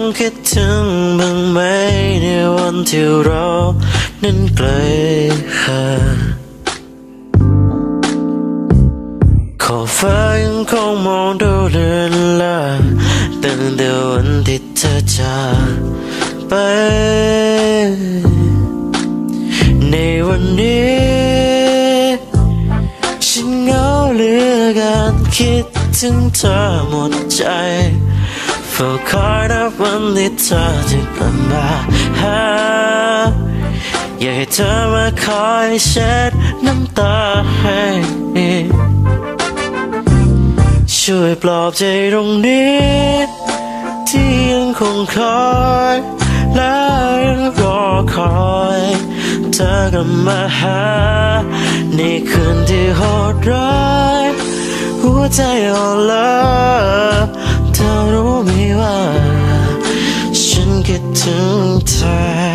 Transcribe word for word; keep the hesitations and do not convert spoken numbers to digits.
คิดถึงบ้างไหมในวันที่เรานั้นไกลห่างขอบฟ้ายังคงมองดูเลือนลางตั้งแต่วันที่เธอจากไปในวันนี้ฉันเหงาเหลือเกินคิดถึงเธอหมดใจเฝ้าคอยนับวันที่เธอจะกลับมาหาอยากให้เธอมาคอยเช็ดน้ำตาให้ช่วยปลอบใจตรงนี้ที่ยังคงคอยและยังรอคอยเธอกลับมาหาในคืนที่โหดร้ายหัวใจอ่อนล้าเธอรู้ไหมว่าฉันคิดถึงเธอ